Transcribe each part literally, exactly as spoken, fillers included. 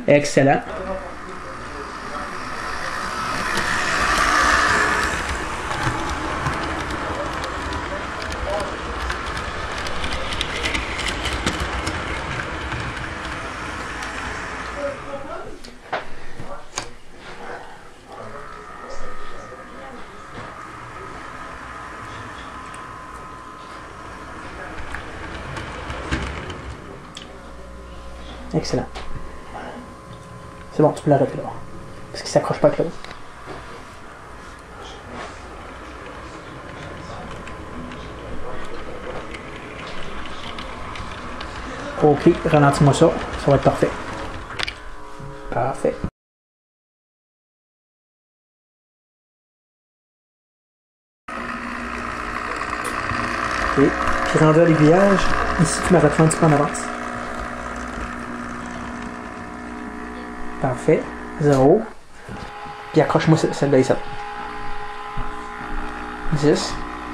Excellent. Excellent. C'est bon, tu peux l'arrêter là. Parce qu'il s'accroche pas avec l'autre. Ok, ralentis-moi ça. Ça va être parfait. Parfait. Ok. Puis rendu à l'aiguillage, ici tu m'arrêtes un petit peu en avance. Parfait. Zéro. Puis accroche-moi celle-là ici. dix.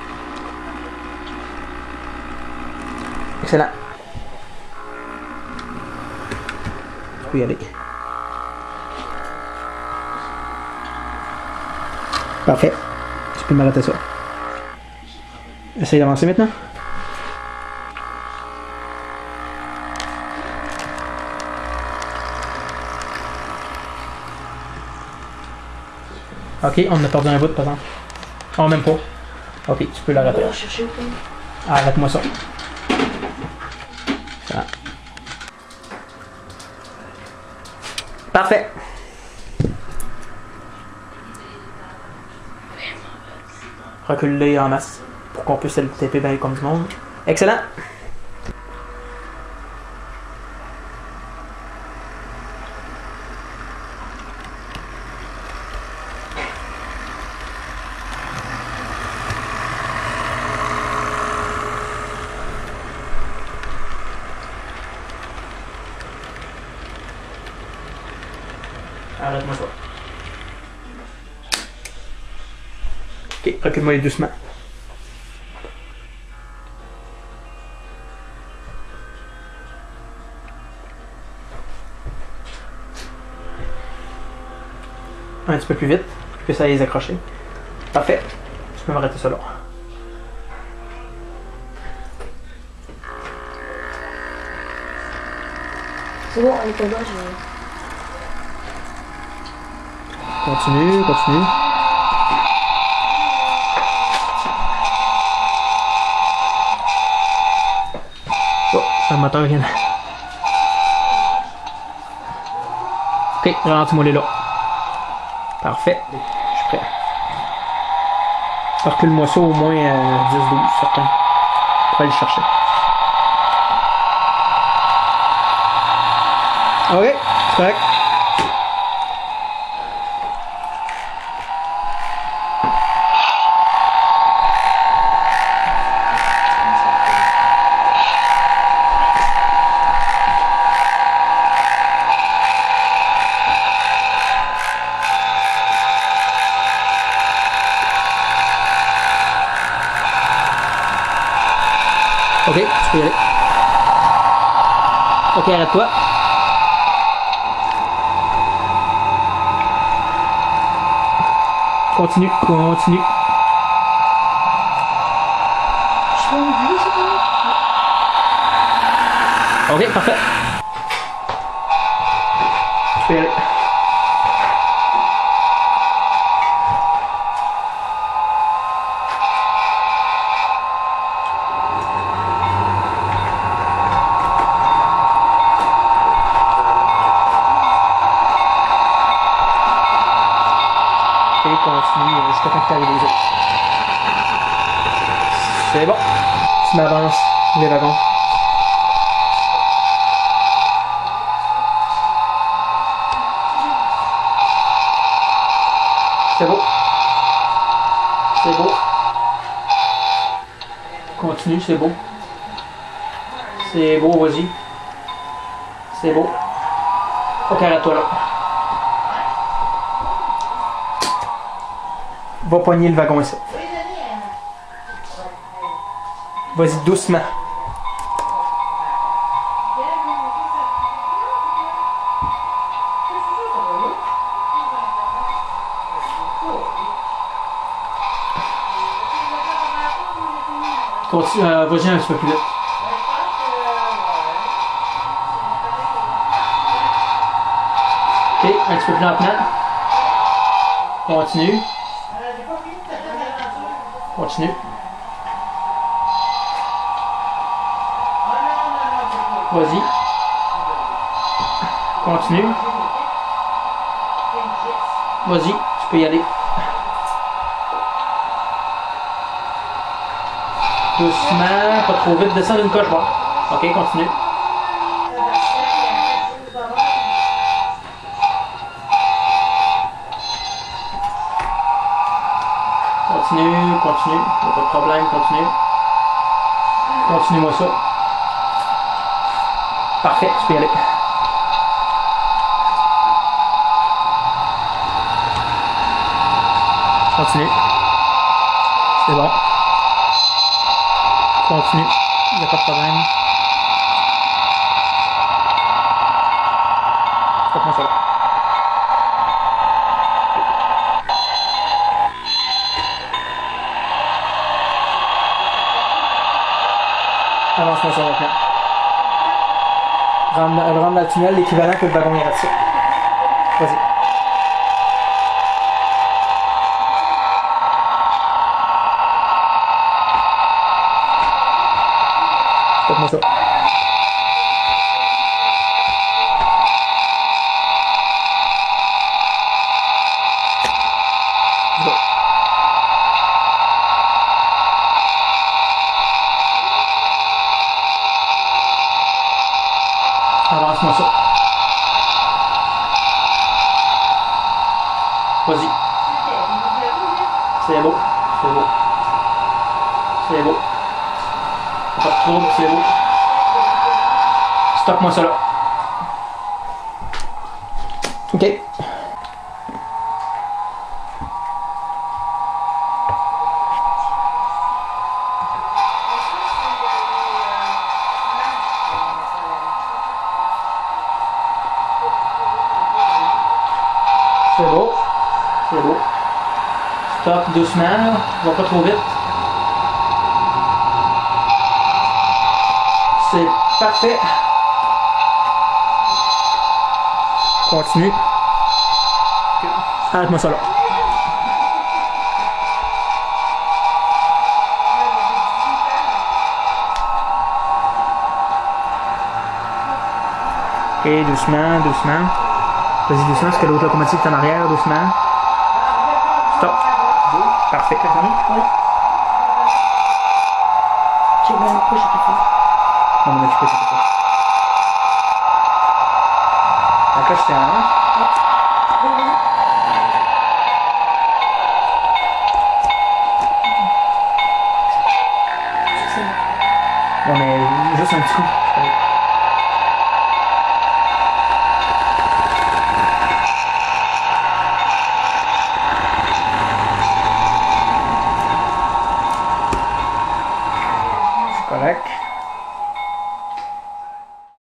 Excellent. Tu peux y aller. Parfait. Tu peux m'arrêter ça. Essaye d'avancer maintenant. Ok, on a perdu un bout par exemple. Oh, même pas. Ok, tu peux l'arrêter. Ah, arrête-moi ça. Voilà. Parfait. Recule-les en masse pour qu'on puisse le taper bien comme du monde. Excellent. Arrête-moi ça. Ok, recule-moi doucement. Un petit peu plus vite, que ça aille les accrocher. Parfait. Tu peux m'arrêter ça là. C'est bon, avec le doigt, je... Continue, continue. Oh, c'est un moteur qui vient. Ok, ralentis-moi les là. Parfait. Je suis prêt. Recule-moi ça au moins euh, dix douze, certain. Pour aller le chercher. Ok, c'est correct. Ok, tu peux y aller. Ok, arrête-toi. Continue, continue. Je peux oublier ça quand même. Ok, parfait. Tu peux y aller. Continue jusqu'à temps que tu arrives aux autres. C'est bon. Tu m'avances les wagons. C'est beau. C'est beau. Continue, c'est beau. C'est beau, vas-y. C'est beau. Ok, arrête-toi là. Va pogner le wagon ici. Vas-y doucement. Continue, euh, vas-y un petit peu plus vite. Ok, un petit peu plus lentement. Continue. Continue. Vas-y. Continue. Vas-y, tu peux y aller. Doucement, pas trop vite, descends d'une coche, bon. Ok, continue. Continue, continue, pas de problème, continue. Continue-moi ça. Parfait, tu peux y aller. Continue. C'est bon. Continue. Il n'y a pas de problème. Stop-moi ça là. Avance-moi ça maintenant. Rentre, rentre dans le tunnel, l'équivalent que le ballon est là-dessus. Vas-y. Stop-moi ça. Go. Avance-moi ça. Vas-y. C'est beau. C'est beau. C'est beau. Pas de trouble, c'est beau. Stop-moi ça là. Ok. C'est beau. C'est beau. Stop doucement, va pas trop vite. C'est parfait. Continue. Arrête-moi ça là. Ok, doucement, doucement. Vas-y doucement, parce que l'autre locomotive est en arrière, doucement. Stop. Parfait. Oui. J'ai bien appris, j'ai tout fait. On va m'occuper de ça. La coche, c'était en un. C'est ça. Non, mais juste un petit coup.